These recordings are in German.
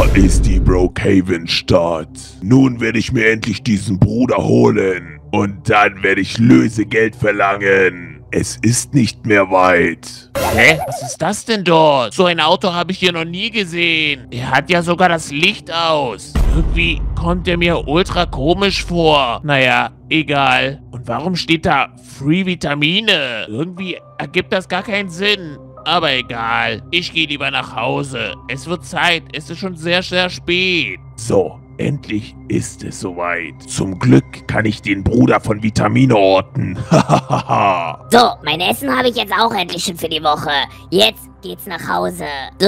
Da ist die Brookhaven-Stadt. Nun werde ich mir endlich diesen Bruder holen. Und dann werde ich Lösegeld verlangen. Es ist nicht mehr weit. Hä? Was ist das denn dort? So ein Auto habe ich hier noch nie gesehen. Der hat ja sogar das Licht aus. Irgendwie kommt er mir ultra komisch vor. Naja, egal. Und warum steht da Free Vitamine? Irgendwie ergibt das gar keinen Sinn. Aber egal. Ich gehe lieber nach Hause. Es wird Zeit. Es ist schon sehr, sehr spät. So, endlich ist es soweit. Zum Glück kann ich den Bruder von Vitamine orten. Hahaha. So, mein Essen habe ich jetzt auch endlich schon für die Woche. Jetzt geht's nach Hause.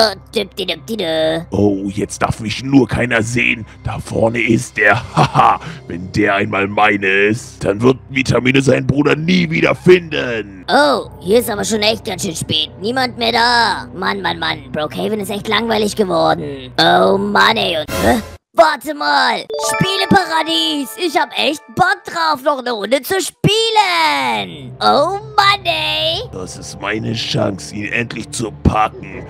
Oh, jetzt darf mich nur keiner sehen. Da vorne ist der. Haha. Wenn der einmal meine ist, dann wird Vitamine seinen Bruder nie wieder finden. Oh, hier ist aber schon echt ganz schön spät. Niemand mehr da. Mann. Brookhaven ist echt langweilig geworden. Oh Mann, ey. Und, warte mal. Spieleparadies. Ich hab echt Bock drauf, noch eine Runde zu spielen. Oh Mann, ey. Das ist meine Chance, ihn endlich zu packen.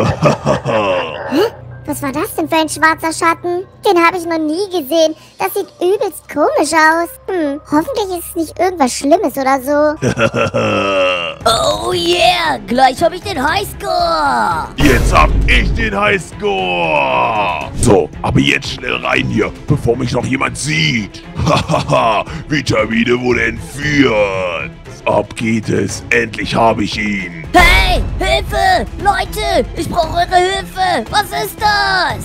Was war das denn für ein schwarzer Schatten? Den habe ich noch nie gesehen. Das sieht übelst komisch aus. Hoffentlich ist es nicht irgendwas Schlimmes oder so. Oh yeah, gleich habe ich den Highscore. Jetzt hab ich den Highscore. So, aber jetzt schnell rein hier, bevor mich noch jemand sieht. Hahaha, Vitamine wurde entführt. Ab geht es, endlich habe ich ihn. Hey, Hilfe! Leute, ich brauche eure Hilfe. Was ist das?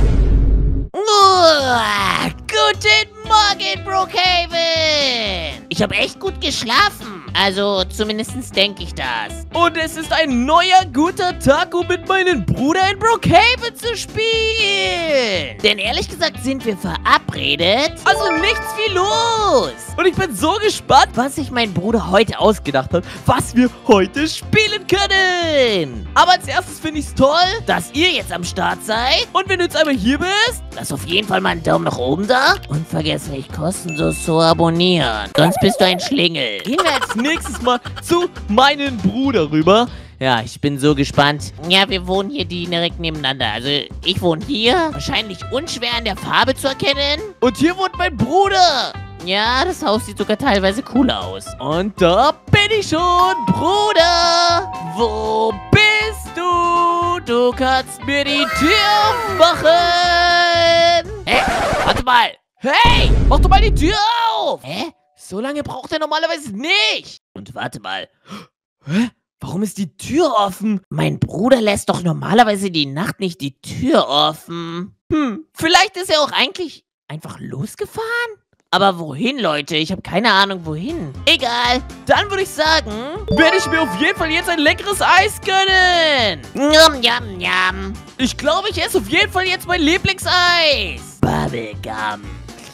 Guten Morgen, Brookhaven! Ich habe echt gut geschlafen. Also, zumindest denke ich das. Und es ist ein neuer, guter Tag, um mit meinem Bruder in Brookhaven zu spielen. Denn ehrlich gesagt sind wir verabredet. Also nichts viel los. Und ich bin so gespannt, was sich mein Bruder heute ausgedacht hat, was wir heute spielen können. Aber als erstes finde ich es toll, Dass ihr jetzt am Start seid. und wenn du jetzt einmal hier bist, Lass auf jeden Fall mal einen Daumen nach oben da. Und vergiss nicht, kostenlos zu abonnieren. Sonst bist du ein Schlingel. gehen wir als nächstes mal zu meinem Bruder rüber. Ja, ich bin so gespannt. Ja, wir wohnen hier direkt nebeneinander. Also, ich wohne hier. Wahrscheinlich unschwer an der Farbe zu erkennen. Und hier wohnt mein Bruder. Ja, das Haus sieht sogar teilweise cool aus. Und da bin ich schon, Bruder. Wo bist du? Du kannst mir die Tür aufmachen. Hä? Warte mal. Hey, mach doch mal die Tür auf. Hä? So lange braucht er normalerweise nicht. Und warte mal. Hä? Warum ist die Tür offen? Mein Bruder lässt doch normalerweise die Nacht nicht die Tür offen. Vielleicht ist er auch eigentlich einfach losgefahren? Aber wohin, Leute? Ich habe keine Ahnung, wohin. Egal. Dann würde ich sagen, werde ich mir auf jeden Fall jetzt ein leckeres Eis gönnen. Njam, njam, njam. Ich glaube, ich esse auf jeden Fall jetzt mein Lieblingseis. Bubblegum.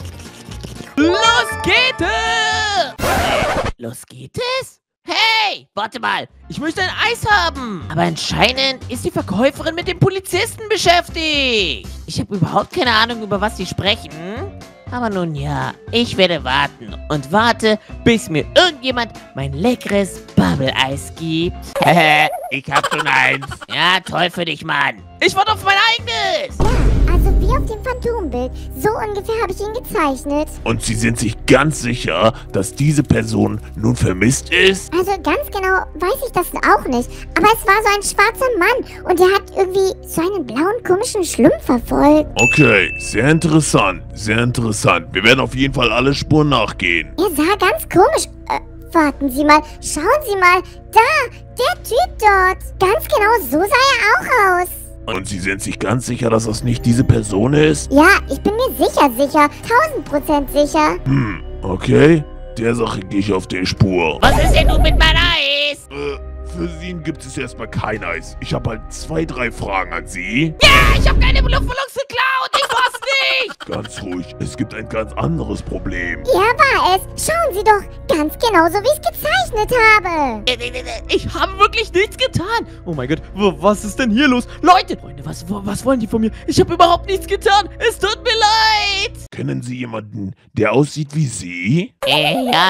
Los geht es! Los geht es? Hey, warte mal. Ich möchte ein Eis haben. Aber anscheinend ist die Verkäuferin mit dem Polizisten beschäftigt. Ich habe überhaupt keine Ahnung, über was sie sprechen. Aber nun ja, ich werde warten und warte, bis mir irgendjemand mein leckeres Bubble-Eis gibt. Ich hab schon eins. Ja, toll für dich, Mann. Ich warte auf mein eigenes. Also wie auf dem Phantombild. So ungefähr habe ich ihn gezeichnet. Und Sie sind sich ganz sicher, dass diese Person nun vermisst ist? Also ganz genau weiß ich das auch nicht. Aber es war so ein schwarzer Mann und der hat irgendwie so einen blauen komischen Schlumpf verfolgt. Okay, sehr interessant, sehr interessant. Wir werden auf jeden Fall alle Spuren nachgehen. Er sah ganz komisch. Warten Sie mal, schauen Sie mal. Da, der Typ dort. Ganz genau so sah er auch aus. Und Sie sind sich ganz sicher, dass das nicht diese Person ist? Ja, ich bin mir sicher. 1000% sicher. Okay. Der Sache gehe ich auf die Spur. Was ist denn nun mit meinem Eis? Für Sie gibt es erstmal kein Eis. Ich habe halt 2, 3 Fragen an Sie. Ja, ich habe keine Luftballons geklaut. Ich war's nicht. Ganz ruhig, es gibt ein ganz anderes Problem. Er war es. Schauen Sie doch. Ganz genau so, wie ich es gezeichnet habe. Ich habe wirklich nichts getan. Oh mein Gott, was ist denn hier los? Leute, Freunde, was wollen die von mir? Ich habe überhaupt nichts getan. Es tut mir leid. Kennen Sie jemanden, der aussieht wie Sie? Ja.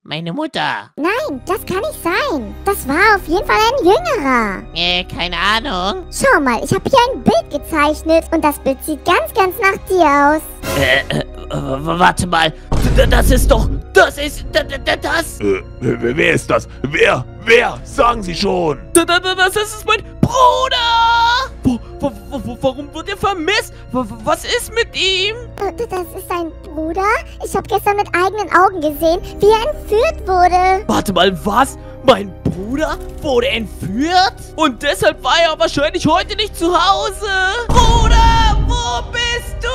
Meine Mutter. Nein, das kann nicht sein. Das war auf jeden Fall ein Jüngerer. Keine Ahnung. Schau mal, ich habe hier ein Bild gezeichnet und das Bild sieht ganz nach dir aus. Warte mal. Das ist doch... Das ist... Das... Wer ist das? Wer? Sagen Sie schon. Das ist mein Bruder! Warum wird er vermisst? Was ist mit ihm? Das ist dein Bruder? Ich habe gestern mit eigenen Augen gesehen, wie er entführt wurde. Warte mal, was? Mein Bruder wurde entführt? Und deshalb war er wahrscheinlich heute nicht zu Hause. Bruder, wo bist du?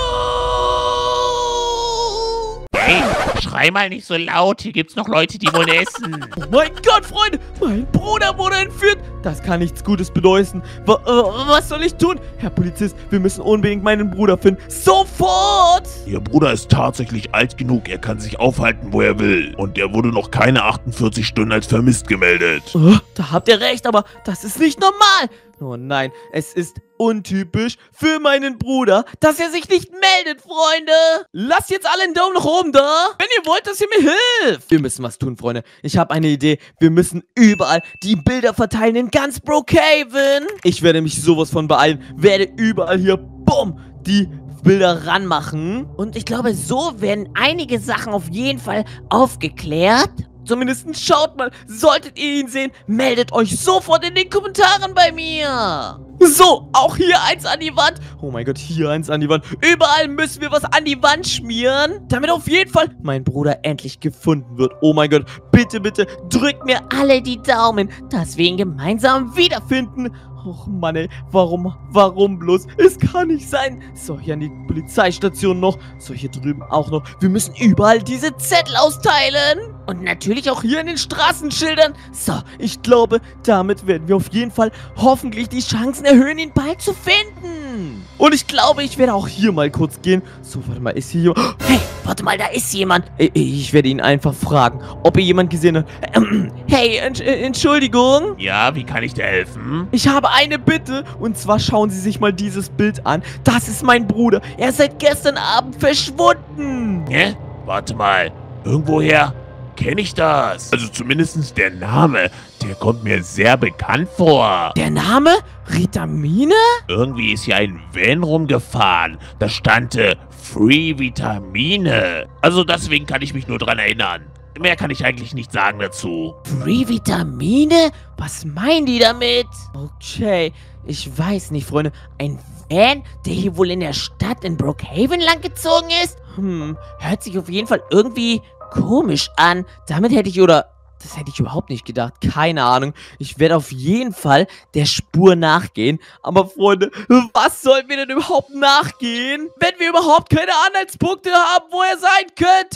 Hey, schrei mal nicht so laut. Hier gibt's noch Leute, die wollen essen. Oh mein Gott, Freunde, mein Bruder wurde entführt. Das kann nichts Gutes bedeuten. Was soll ich tun? Herr Polizist, wir müssen unbedingt meinen Bruder finden. Sofort! Ihr Bruder ist tatsächlich alt genug. Er kann sich aufhalten, wo er will. Und er wurde noch keine 48 Stunden als vermisst gemeldet. Da habt ihr recht, aber das ist nicht normal. Oh nein, es ist untypisch für meinen Bruder, dass er sich nicht meldet, Freunde. Lasst jetzt alle einen Daumen nach oben da, wenn ihr wollt, dass ihr mir hilft. Wir müssen was tun, Freunde. Ich habe eine Idee. Wir müssen überall die Bilder verteilen in ganz Brookhaven. Ich werde mich sowas von beeilen. Werde überall hier, bumm, die Bilder ranmachen. Und ich glaube, so werden einige Sachen auf jeden Fall aufgeklärt. Zumindest schaut mal, solltet ihr ihn sehen, meldet euch sofort in den Kommentaren bei mir. So, auch hier eins an die Wand. Oh mein Gott, hier eins an die Wand. Überall müssen wir was an die Wand schmieren, damit auf jeden Fall mein Bruder endlich gefunden wird. Oh mein Gott, bitte, bitte, drückt mir alle die Daumen, dass wir ihn gemeinsam wiederfinden. Och Mann, ey, warum bloß? Es kann nicht sein. So, hier an die Polizeistation noch. So, hier drüben auch noch. Wir müssen überall diese Zettel austeilen. Und natürlich auch hier in den Straßenschildern. So, ich glaube, damit werden wir auf jeden Fall hoffentlich die Chancen erhöhen, ihn bald zu finden. Und ich glaube, ich werde auch hier mal kurz gehen. So, warte mal, ist hier jemand? Hey, warte mal, da ist jemand. Ich werde ihn einfach fragen, ob er jemand gesehen hat. Hey, Entschuldigung. Ja, wie kann ich dir helfen? Ich habe eine Bitte, und zwar schauen Sie sich mal dieses Bild an. Das ist mein Bruder. Er ist seit gestern Abend verschwunden. Hä? Warte mal. Irgendwoher kenne ich das. Also zumindest der Name, der kommt mir sehr bekannt vor. Der Name? Ritamine? Irgendwie ist hier ein Van rumgefahren. Da stand Free Vitamine. Also deswegen kann ich mich nur dran erinnern. Mehr kann ich eigentlich nicht sagen dazu. Free Vitamine? Was meinen die damit? Okay, ich weiß nicht, Freunde. Ein Van, der hier wohl in der Stadt in Brookhaven langgezogen ist? Hört sich auf jeden Fall irgendwie komisch an. Damit hätte ich, das hätte ich überhaupt nicht gedacht. Keine Ahnung. Ich werde auf jeden Fall der Spur nachgehen. Aber Freunde, was sollen wir denn überhaupt nachgehen, wenn wir überhaupt keine Anhaltspunkte haben, wo er sein könnte?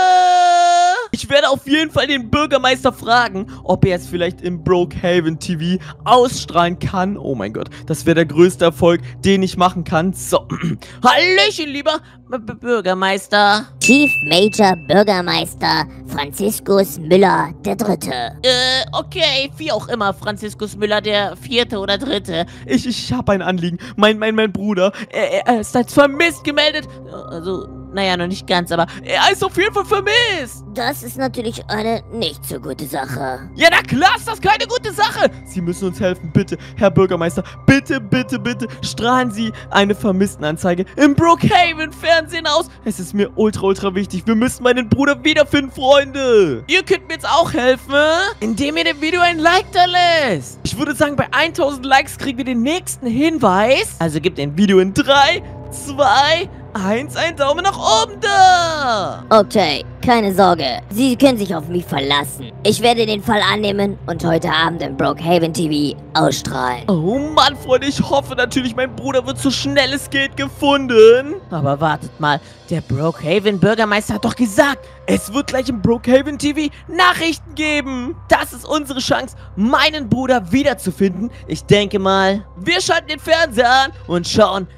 Ich werde auf jeden Fall den Bürgermeister fragen, ob er es vielleicht im Brookhaven TV ausstrahlen kann. Oh mein Gott, das wäre der größte Erfolg, den ich machen kann. So, Hallöchen, lieber Bürgermeister. Chief Major Bürgermeister Franziskus Müller III. Okay, wie auch immer, Franziskus Müller der 4. oder 3. Ich habe ein Anliegen. Mein Bruder, er ist als vermisst gemeldet. Also, naja, noch nicht ganz, aber er ist auf jeden Fall vermisst. Das ist natürlich eine nicht so gute Sache. Ja, na klar ist das keine gute Sache. Sie müssen uns helfen, bitte, Herr Bürgermeister. Bitte, bitte, bitte, strahlen Sie eine Vermisstenanzeige im Brookhaven Fernsehen aus. Es ist mir ultra wichtig. Wir müssen meinen Bruder wiederfinden, Freunde. Ihr könnt mir jetzt auch helfen, indem ihr dem Video ein Like da lässt. Ich würde sagen, bei 1000 Likes kriegen wir den nächsten Hinweis. Also gebt dem Video in 3, 2, 1 einen Daumen nach oben da. Okay, keine Sorge. Sie können sich auf mich verlassen. Ich werde den Fall annehmen und heute Abend im Brookhaven TV ausstrahlen. Oh Mann, Freunde, ich hoffe natürlich, mein Bruder wird so schnell es geht gefunden. Aber wartet mal, der Brookhaven Bürgermeister hat doch gesagt, es wird gleich im Brookhaven TV Nachrichten geben. Das ist unsere Chance, meinen Bruder wiederzufinden. Ich denke mal, wir schalten den Fernseher an und schauen,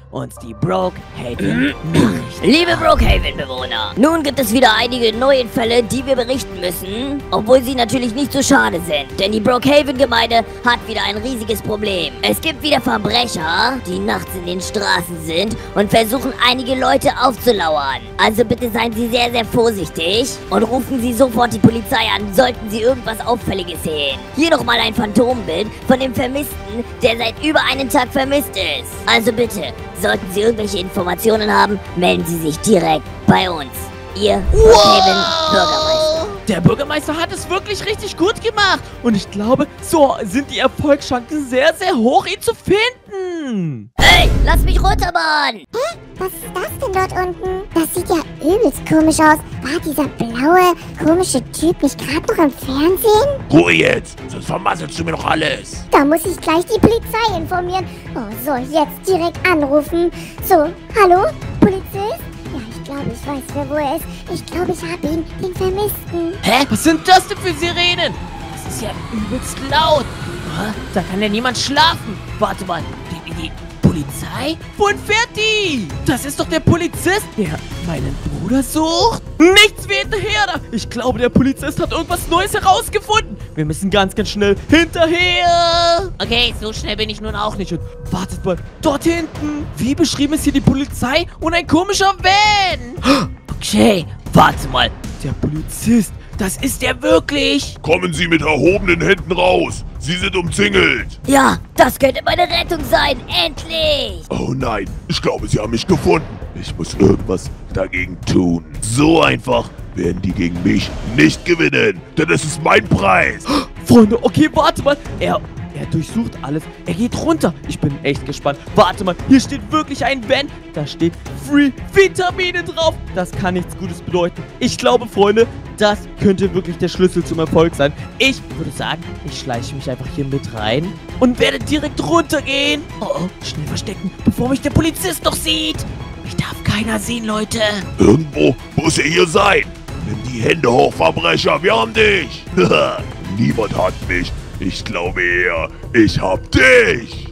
uns die Brookhaven-Nachrichten. Liebe Brookhaven-Bewohner, nun gibt es wieder einige neue Fälle, die wir berichten müssen, obwohl sie natürlich nicht so schade sind, denn die Brookhaven-Gemeinde hat wieder ein riesiges Problem. Es gibt wieder Verbrecher, die nachts in den Straßen sind und versuchen, einige Leute aufzulauern. Also bitte seien Sie sehr, sehr vorsichtig und rufen Sie sofort die Polizei an, sollten Sie irgendwas Auffälliges sehen. Hier nochmal ein Phantombild von dem Vermissten, der seit über einem Tag vermisst ist. Also bitte, sollten Sie irgendwelche Informationen haben, melden Sie sich direkt bei uns. Ihr Brookhaven Bürgermeister. Der Bürgermeister hat es wirklich richtig gut gemacht. Und ich glaube, so sind die Erfolgschancen sehr, sehr hoch, ihn zu finden. Hey, lass mich runter, Mann! Was ist das denn dort unten? Das sieht ja übelst komisch aus. War dieser blaue, komische Typ nicht gerade noch im Fernsehen? Ruhe jetzt, sonst vermasselst du mir noch alles. Da muss ich gleich die Polizei informieren. Oh, so, jetzt direkt anrufen. So, hallo, Polizist? Ja, ich glaube, ich weiß, wo er ist. Ich glaube, ich habe ihn, den Vermissten. Hä? Was sind das denn für Sirenen? Das ist ja übelst laut. Da kann ja niemand schlafen. Warte mal, die Polizei? Wohin fährt die? Das ist doch der Polizist, der meinen Bruder sucht. Nichts wie hinterher da. Ich glaube, der Polizist hat irgendwas Neues herausgefunden. Wir müssen ganz, ganz schnell hinterher. Okay, so schnell bin ich nun auch nicht. Und wartet mal, dort hinten. Wie beschrieben ist hier die Polizei und ein komischer Van. Okay, warte mal. Der Polizist, das ist der wirklich. Kommen Sie mit erhobenen Händen raus. Sie sind umzingelt. Ja, das könnte meine Rettung sein. Endlich! Oh nein, ich glaube, Sie haben mich gefunden. Ich muss irgendwas dagegen tun. So einfach werden die gegen mich nicht gewinnen, denn es ist mein Preis. Freunde, okay, warte mal. Er durchsucht alles. Er geht runter. Ich bin echt gespannt. Warte mal, hier steht wirklich ein Van. Da steht Free Vitamine drauf. Das kann nichts Gutes bedeuten. Ich glaube, Freunde, das könnte wirklich der Schlüssel zum Erfolg sein. Ich würde sagen, ich schleiche mich einfach hier mit rein und werde direkt runtergehen. Oh, schnell verstecken, bevor mich der Polizist noch sieht. Mich darf keiner sehen, Leute. Irgendwo muss er hier sein. Nimm die Hände hoch, Verbrecher. Wir haben dich. Niemand hat mich. Ich glaube eher, ich hab dich.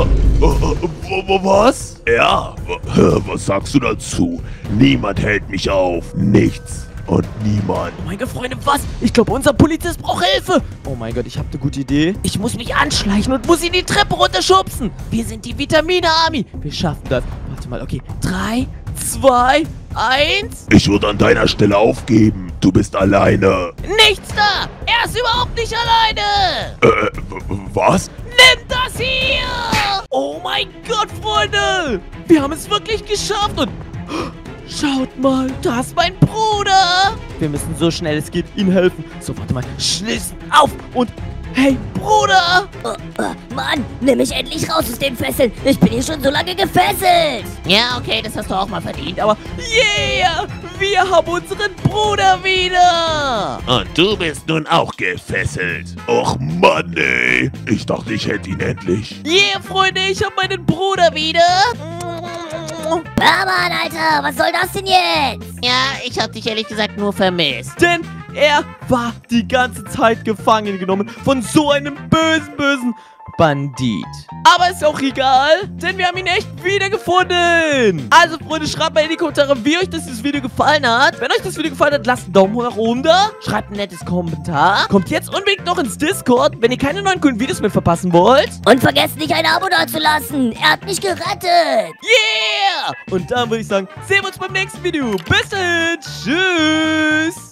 Was? Ja, was sagst du dazu? Niemand hält mich auf. Nichts und niemand. Oh mein Gott, Freunde, was? Ich glaube, unser Polizist braucht Hilfe. Oh mein Gott, ich habe eine gute Idee. Ich muss mich anschleichen und muss ihn die Treppe runterschubsen. Wir sind die Vitamine-Army. Wir schaffen das. Warte mal, okay. 3, 2, 1. Ich würde an deiner Stelle aufgeben. Du bist alleine. Nichts da. Er ist überhaupt nicht alleine. Was? Nimm das hier. Oh mein Gott, Freunde. Wir haben es wirklich geschafft und... Schaut mal, da ist mein Bruder. Wir müssen so schnell es geht ihm helfen. So, warte mal. Schließen auf und... Hey, Bruder! Mann, nimm mich endlich raus aus den Fesseln. Ich bin hier schon so lange gefesselt. Ja, okay, das hast du auch mal verdient. Aber yeah, wir haben unseren Bruder wieder. Und du bist nun auch gefesselt. Och Mann, ey. Ich dachte, ich hätte ihn endlich. Yeah, Freunde, ich habe meinen Bruder wieder. Ja, Mann, Alter, was soll das denn jetzt? Ja, ich hab dich ehrlich gesagt nur vermisst. Denn er war die ganze Zeit gefangen genommen von so einem bösen Bandit. Aber ist auch egal, denn wir haben ihn echt wiedergefunden. Also, Freunde, schreibt mal in die Kommentare, wie euch dieses Video gefallen hat. Wenn euch das Video gefallen hat, lasst einen Daumen nach oben da. Schreibt ein nettes Kommentar. Kommt jetzt unbedingt noch ins Discord, wenn ihr keine neuen coolen Videos mehr verpassen wollt. Und vergesst nicht, ein Abo dazulassen. Er hat mich gerettet. Yeah! Und dann würde ich sagen, sehen wir uns beim nächsten Video. Bis dahin. Tschüss.